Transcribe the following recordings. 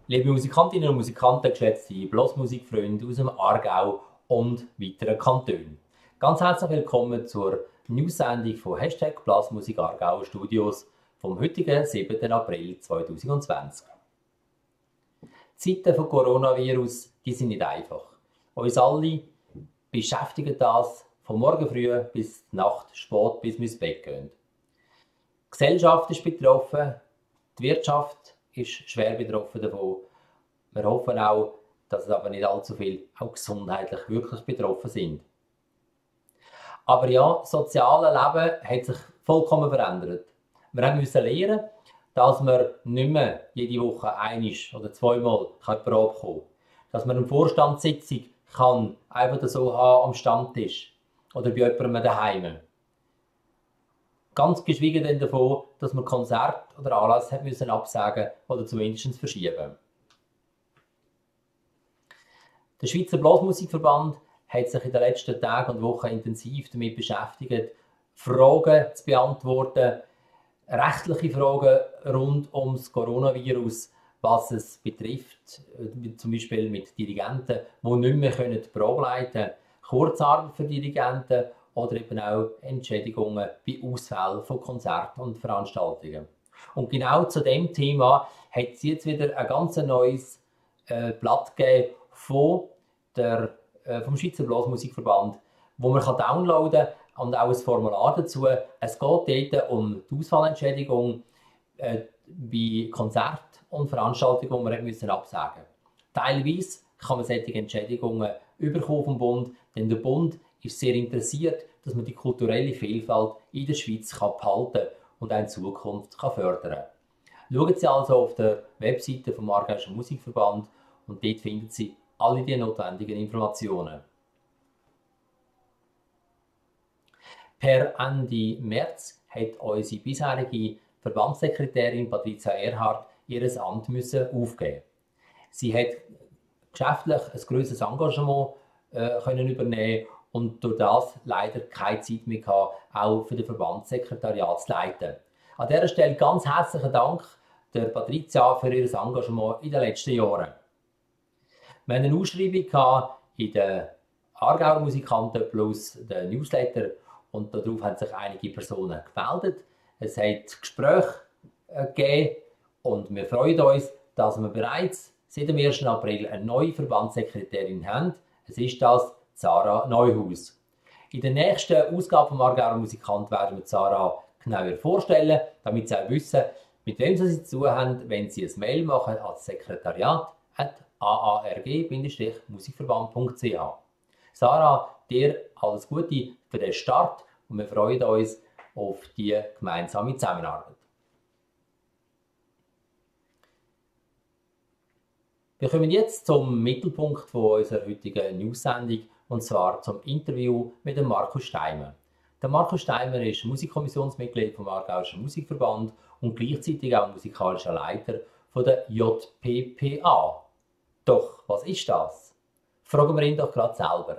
Liebe Musikantinnen und Musikanten, geschätzte Blasmusikfreunde aus dem Aargau und weiteren Kantonen. Ganz herzlich willkommen zur News-Sendung von Hashtag Blasmusik Aargau Studios vom heutigen 7. April 2020. Die Zeiten von Coronavirus, die sind nicht einfach. Uns alle beschäftigt das von morgen früh bis Nacht spät, bis wir ins Bett gehen. Die Gesellschaft ist betroffen, die Wirtschaft ist schwer betroffen davon. Wir hoffen auch, dass es aber nicht allzu viele auch gesundheitlich wirklich betroffen sind. Aber ja, das soziale Leben hat sich vollkommen verändert. Wir müssen lernen, dass man nicht mehr jede Woche einmal oder zweimal in die Probe kommen kann. Dass man eine Vorstandssitzung kann einfach so haben am Stammtisch oder bei jemandem daheim. Ganz geschwiegen denn davon, dass man Konzerte oder Anlässe hat müssen absagen oder zumindest verschieben. Der Schweizer Blasmusikverband hat sich in den letzten Tagen und Wochen intensiv damit beschäftigt, Fragen zu beantworten, rechtliche Fragen rund ums Coronavirus, was es betrifft, zum Beispiel mit Dirigenten, die nicht mehr die Probe leiten können, Kurzarbeit für Dirigenten oder eben auch Entschädigungen bei Ausfällen von Konzerten und Veranstaltungen. Und genau zu dem Thema hat es jetzt wieder ein ganz neues Blatt gegeben vom Schweizer Blasmusikverband, wo man downloaden kann und auch ein Formular dazu. Es geht dort um die Ausfallentschädigung bei Konzerten und Veranstaltungen, die man absagen musste. Teilweise kann man solche Entschädigungen bekommen vom Bund, denn der Bund ist sehr interessiert, dass man die kulturelle Vielfalt in der Schweiz behalten und auch in Zukunft fördern kann. Schauen Sie also auf der Webseite vom Aargauischen Musikverband und dort finden Sie alle die notwendigen Informationen. Per Ende März hat unsere bisherige Verbandssekretärin Patricia Erhardt ihr Amt aufgeben. Sie hat geschäftlich ein grosses Engagement können übernehmen und durch das leider keine Zeit mehr gehabt, auch für das Verbandssekretariat zu leiten. An dieser Stelle ganz herzlichen Dank der Patricia für ihr Engagement in den letzten Jahren. Wir hatten eine Ausschreibung in den Aargauer Musikanten plus den Newsletter und darauf haben sich einige Personen gemeldet. Es hat Gespräche gegeben und wir freuen uns, dass wir bereits seit dem 1. April eine neue Verbandssekretärin haben. Es ist das Sarah Neuhaus. In der nächsten Ausgabe vom Aargauer Musikant werden wir Sarah genauer vorstellen, damit Sie auch wissen, mit wem Sie zu tun haben, wenn Sie ein Mail machen an das Sekretariat aarg-musikverband.ch. Sarah, dir alles Gute für den Start und wir freuen uns auf die gemeinsame Zusammenarbeit. Wir kommen jetzt zum Mittelpunkt unserer heutigen News-Sendung und zwar zum Interview mit dem Markus Steimer. Der Markus Steimer ist Musikkommissionsmitglied vom Aargauischen Musikverband und gleichzeitig auch musikalischer Leiter von der JPPA. Doch, was ist das? Fragen wir ihn doch gerade selber.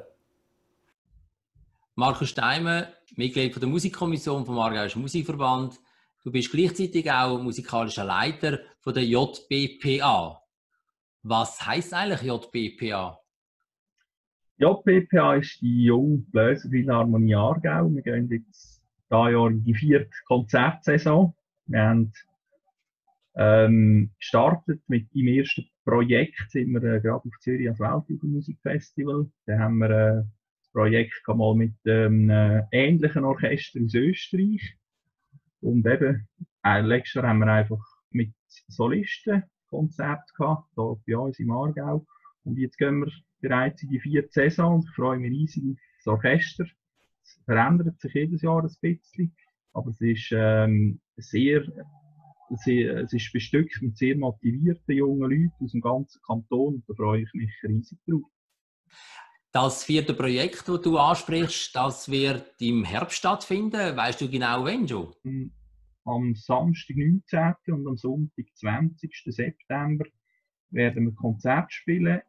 Markus Steimer, Mitglied von der Musikkommission vom Aargauischen Musikverband. Du bist gleichzeitig auch musikalischer Leiter von der JPPA. Was heisst eigentlich JPPA? JPPA ist die Junge Bläserphilharmonie Aargau. Wir gehen jetzt dieses Jahr in die 4. Konzertsaison. Wir haben gestartet mit dem ersten Projekt, sind wir gerade auf Zürich als Weltjugendmusikfestival. Da haben wir das Projekt mal mit einem ähnlichen Orchester aus Österreich. Und eben, letztes Jahr haben wir einfach mit Solisten Konzert gehabt, hier bei uns im Aargau. Und jetzt gehen wir bereits in die 4. Saison und ich freue mich riesig auf das Orchester. Es verändert sich jedes Jahr ein bisschen, aber es ist es ist bestückt mit sehr motivierten jungen Leuten aus dem ganzen Kanton und da freue ich mich riesig drauf. Das 4. Projekt, das du ansprichst, das wird im Herbst stattfinden. Weißt du genau, wann schon? Am Samstag, 19. und am Sonntag, 20. September werden wir Konzert spielen.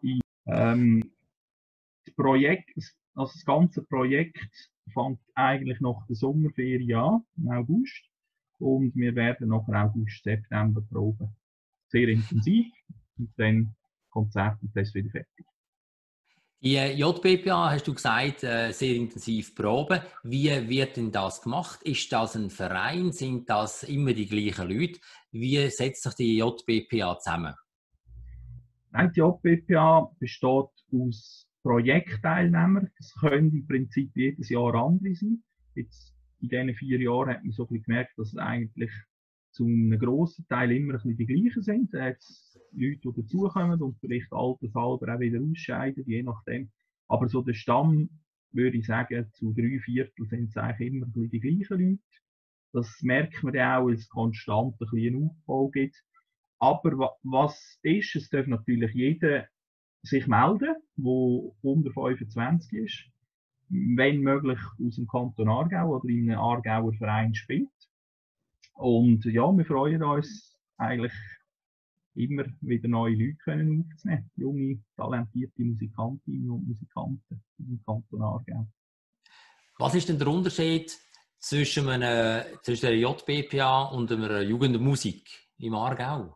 Das ganze Projekt fängt eigentlich nach der Sommerferien an, im August. Und wir werden nach August, September proben. Sehr intensiv. und dann Konzert und das wieder fertig. Die JBPA, hast du gesagt, sehr intensiv proben. Wie wird denn das gemacht? Ist das ein Verein? Sind das immer die gleichen Leute? Wie setzt sich die JBPA zusammen? Nein, die JBPA besteht aus Projektteilnehmern. Es können im Prinzip jedes Jahr andere sein. Jetzt in diesen 4 Jahren hat man so ein bisschen gemerkt, dass es eigentlich zu einem grossen Teil immer ein bisschen die gleichen sind. Da hat es Leute, die dazukommen und vielleicht altershalber auch wieder ausscheiden, je nachdem. Aber so der Stamm, würde ich sagen, zu 3/4 sind es eigentlich immer ein bisschen die gleichen Leute. Das merkt man ja auch, weil es konstant ein bisschen einen Aufbau gibt. Aber was ist, es darf natürlich jeder sich melden, der unter 25 ist, wenn möglich aus dem Kanton Aargau oder in einem Aargauer Verein spielt. Und ja, wir freuen uns eigentlich immer wieder neue Leute können aufzunehmen, junge, talentierte Musikantinnen und Musikanten im Kanton Aargau. Was ist denn der Unterschied zwischen der JBPA und einer Jugendmusik im Aargau?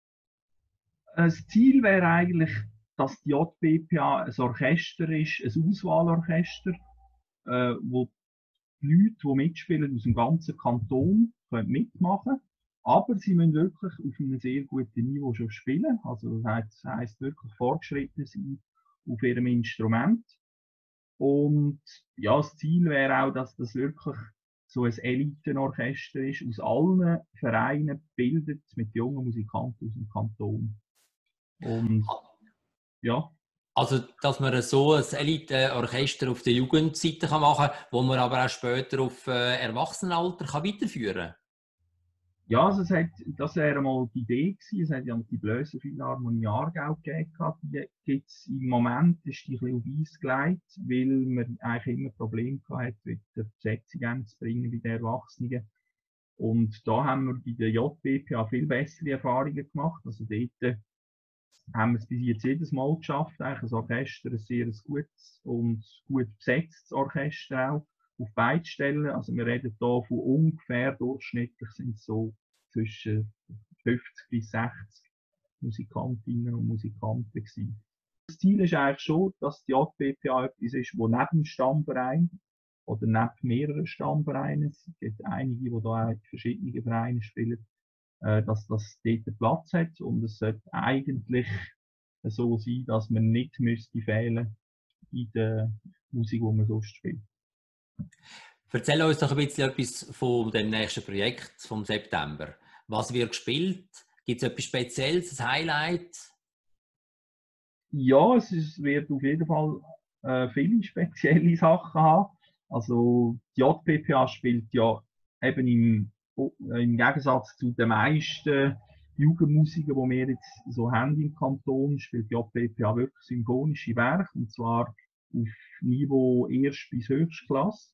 Das Ziel wäre eigentlich, dass die JBPA ein Orchester ist, ein Auswahlorchester, wo die Leute, die mitspielen, aus dem ganzen Kanton können mitmachen. Aber sie müssen wirklich auf einem sehr guten Niveau schon spielen. Also das heisst wirklich fortgeschritten sein auf ihrem Instrument. Und ja, das Ziel wäre auch, dass das wirklich so ein Elitenorchester ist, aus allen Vereinen gebildet, mit jungen Musikanten aus dem Kanton. Und ja. Also, dass man so ein Elite-Orchester auf der Jugendseite machen kann, wo man aber auch später auf Erwachsenenalter weiterführen kann. Ja, also das wäre mal die Idee gewesen. Es hat ja die Blöserphilharmonie Aargau gegeben. Die gibt's im Moment, ist die ein bisschen auf Eis gelegt, weil man eigentlich immer Probleme hatte, mit der Besetzung anzubringen bei den Erwachsenen. Und da haben wir bei der JBPA viel bessere Erfahrungen gemacht. Also dort haben wir es bis jetzt jedes Mal geschafft, eigentlich ein Orchester, ein sehr gutes und gut besetztes Orchester auch, auf beiden Stellen. Also wir reden hier von ungefähr, durchschnittlich sind es so zwischen 50 bis 60 Musikantinnen und Musikanten gewesen. Das Ziel ist eigentlich schon, dass die JBPA etwas ist, wo neben dem Stammverein oder neben mehreren Stammvereinen, es gibt einige, die da auch in verschiedenen Vereinen spielen, dass das dort Platz hat und es sollte eigentlich so sein, dass man nicht müsste fehlen in der Musik, die man sonst spielt. Erzähl uns doch ein bisschen etwas von dem nächsten Projekt vom September. Was wird gespielt? Gibt es etwas Spezielles, ein Highlight? Ja, wird auf jeden Fall viele spezielle Sachen haben. Also die JPPA spielt ja eben im Gegensatz zu den meisten Jugendmusiken, die wir jetzt so haben im Kanton, spielt die JPPA wirklich symphonische Werke, und zwar auf Niveau Erst- bis Höchstklasse.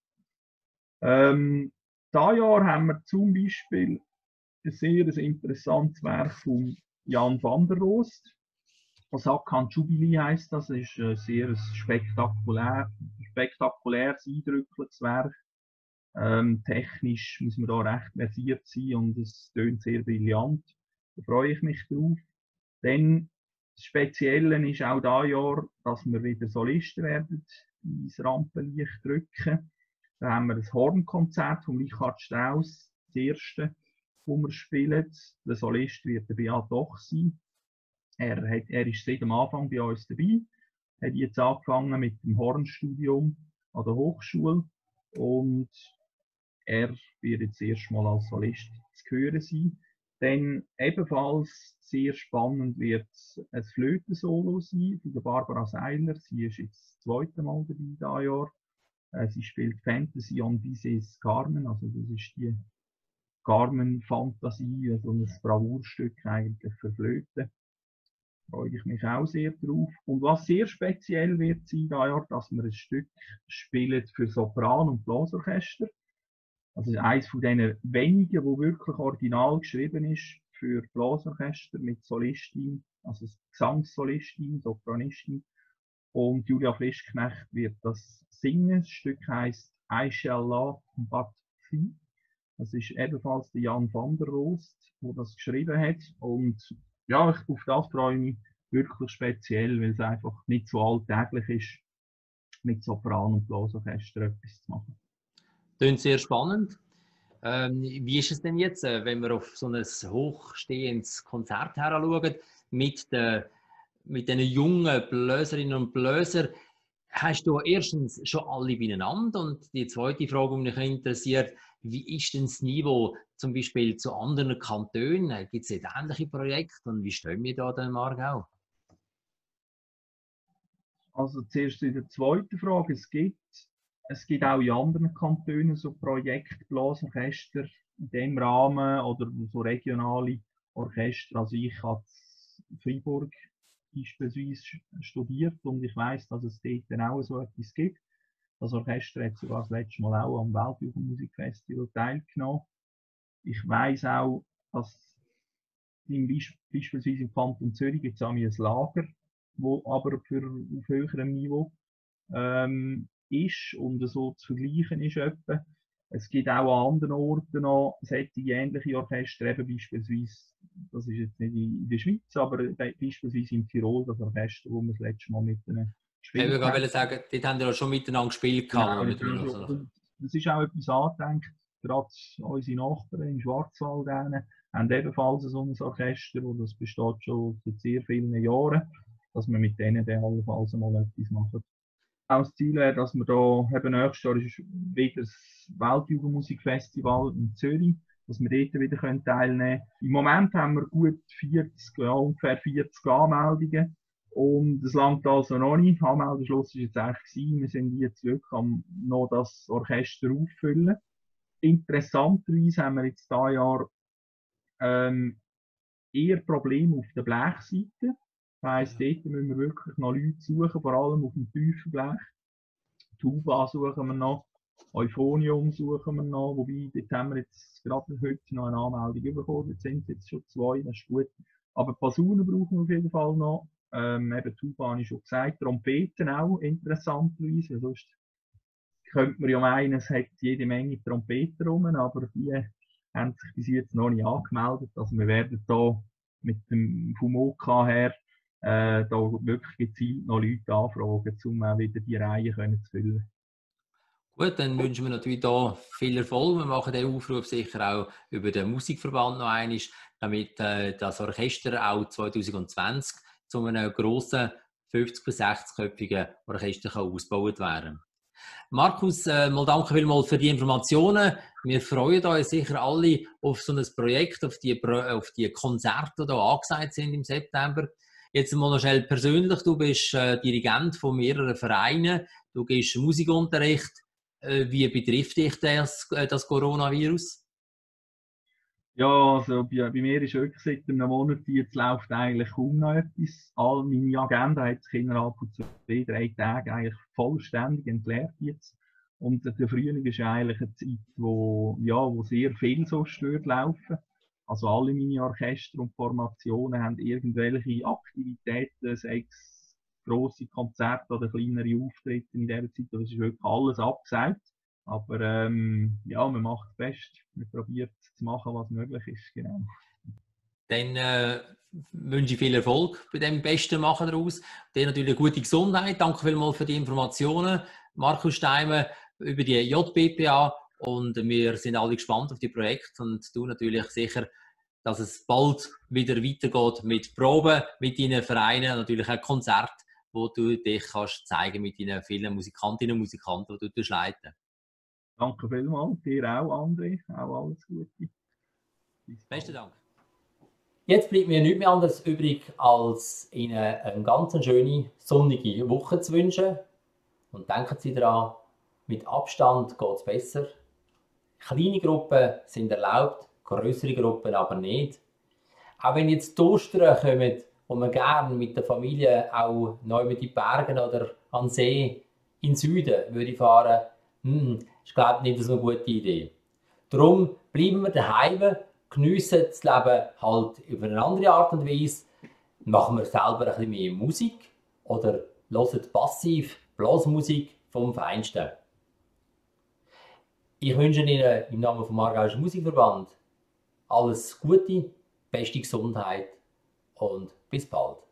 Dieses Jahr haben wir zum Beispiel ein sehr interessantes Werk von Jan van der Roost. Osaka Jubilee heisst das, ist ein sehr spektakuläres, eindrückliches Werk. Technisch muss man da recht versiert sein und es tönt sehr brillant. Da freue ich mich drauf. Dann das Spezielle ist auch dieses Jahr, dass wir wieder Solisten werden ins Rampenlicht drücken. Da haben wir ein Hornkonzert von Richard Strauss, das erste, das wir spielen. Der Solist wird der Beat Doch sein. Er ist seit dem Anfang bei uns dabei, hat jetzt angefangen mit dem Hornstudium an der Hochschule und er wird jetzt erstmal als Solist zu hören sein. Dann ebenfalls sehr spannend wird ein Flötensolo sein von der Barbara Seiler. Sie ist jetzt das zweite Mal dabei dieses Jahr. Sie spielt Fantasy on Bizes Carmen, also das ist die Carmen-Fantasie, also ein Bravourstück eigentlich für Flöte. Freue ich mich auch sehr drauf. Und was sehr speziell wird sein, dieses Jahr, dass wir ein Stück spielen für Sopran- und Blasorchester. Also eines von diesen wenigen, wo wirklich original geschrieben ist für Blasorchester mit Solistin, also Gesangssolistin, Sopranistin. Und Julia Frischknecht wird das singen. Das Stück heisst I Shall Love But Thee. Das ist ebenfalls der Jan van der Roost, der das geschrieben hat. Und ja, auf das freue ich mich wirklich speziell, weil es einfach nicht so alltäglich ist, mit Sopran- und Blasorchester etwas zu machen. Klingt sehr spannend. Wie ist es denn jetzt, wenn wir auf so ein hochstehendes Konzert heranschauen, mit den jungen Bläserinnen und Bläsern? Hast du erstens schon alle beieinander? Und die zweite Frage, die mich interessiert, wie ist denn das Niveau zum Beispiel zu anderen Kantonen? Gibt es ähnliche Projekte und wie stehen wir da im Aargau? Also zuerst zu der zweiten Frage. Es gibt auch in anderen Kantonen so Projektblasorchester in dem Rahmen oder so regionale Orchester. Also ich habe in Freiburg beispielsweise studiert und ich weiß, dass es dort dann auch so etwas gibt. Das Orchester hat sogar das letzte Mal auch am Weltjugendmusikfestival teilgenommen. Ich weiß auch, dass beispielsweise im Kanton Zürich gibt es auch ein Lager, wo aber auf höherem Niveau ist und so zu vergleichen ist etwa. Es gibt auch an anderen Orten noch solche ähnliche Orchester, eben beispielsweise, das ist jetzt nicht in der Schweiz, aber beispielsweise in Tirol, das Orchester, wo wir das letzte Mal mit ihnen Ich gespielt haben. würde sagen, dort haben wir ja schon miteinander gespielt. Genau, das ist auch etwas angedenkt. Gerade unsere Nachbarn in Schwarzwald haben ebenfalls so ein Orchester, und das besteht schon seit sehr vielen Jahren, dass wir mit denen dann allenfalls mal etwas machen. Auch das Ziel wäre, dass wir da, eben nächstes Jahr ist wieder das Weltjugendmusikfestival in Zürich, dass wir dort wieder teilnehmen können. Im Moment haben wir gut 40, ja, ungefähr 40 Anmeldungen. Und es langt also noch nicht. Der Anmeldeschluss war jetzt eigentlich gewesen. Wir sind jetzt wirklich noch das Orchester auffüllen. Interessanterweise haben wir jetzt dieses Jahr eher Probleme auf der Blechseite. Das heisst, dort müssen wir wirklich noch Leute suchen, vor allem auf dem tiefen Blech. Tuba suchen wir noch, Euphonium suchen wir noch, wobei dort haben wir jetzt gerade heute noch eine Anmeldung bekommen, jetzt sind es jetzt schon 2, das ist gut. Aber Bassonen brauchen wir auf jeden Fall noch. Eben Tuba habe ich schon gesagt, Trompeten auch interessanterweise, sonst könnte man ja meinen, es hat jede Menge Trompeten rum, aber die haben sich bis jetzt noch nicht angemeldet. Also wir werden da mit dem Fumoka her da wirklich gezielt noch Leute anfragen, um auch wieder die Reihe zu füllen. Gut, dann wünschen wir natürlich hier viel Erfolg. Wir machen den Aufruf sicher auch über den Musikverband noch einmal, damit das Orchester auch 2020 zu einem grossen 50- bis 60-köpfigen Orchester ausgebaut werden kann. Markus, mal danke vielmals für die Informationen. Wir freuen uns sicher alle auf so ein Projekt, auf die Konzerte, die hier angesagt sind im September. Jetzt mal noch schnell persönlich, du bist Dirigent von mehreren Vereinen, du gibst Musikunterricht. Wie betrifft dich das Coronavirus? Ja, also bei mir ist wirklich seit einem Monat, jetzt läuft eigentlich kaum noch etwas. All meine Agenda hat sich innerhalb von 2-3 Tagen eigentlich vollständig entleert jetzt. Und der Frühling ist eigentlich eine Zeit, wo sehr viel so stört laufen. Also alle meine Orchester und Formationen haben irgendwelche Aktivitäten, sei es grosse Konzerte oder kleinere Auftritte in dieser Zeit. Das ist wirklich alles abgesagt. Aber ja, man macht das Beste. Man probiert zu machen, was möglich ist. Genau. Dann wünsche ich viel Erfolg bei dem besten Machen daraus. Dir natürlich eine gute Gesundheit. Danke vielmals für die Informationen, Markus Steimer, über die JBPA. Und wir sind alle gespannt auf die Projekte und du natürlich sicher, dass es bald wieder weitergeht mit Proben, mit deinen Vereinen, natürlich auch Konzert, wo du dich kannst zeigen mit deinen vielen Musikantinnen und Musikanten, die du leiten. Danke vielmals, dir auch, André. Auch alles Gute. Besten Dank. Jetzt bleibt mir nichts mehr anderes übrig, als Ihnen eine ganz schöne, sonnige Woche zu wünschen. Und denken Sie daran, mit Abstand geht es besser. Kleine Gruppen sind erlaubt, größere Gruppen aber nicht. Auch wenn jetzt die Ostern kommen und man gerne mit der Familie auch neu mit die Bergen oder an den See in den Süden würde fahren, ist glaube ich nicht so eine gute Idee. Darum bleiben wir daheim, geniessen das Leben halt auf eine andere Art und Weise, machen wir selber ein bisschen mehr Musik oder hören passiv Blasmusik vom Feinsten. Ich wünsche Ihnen im Namen vom Aargauischen Musikverband alles Gute, beste Gesundheit und bis bald.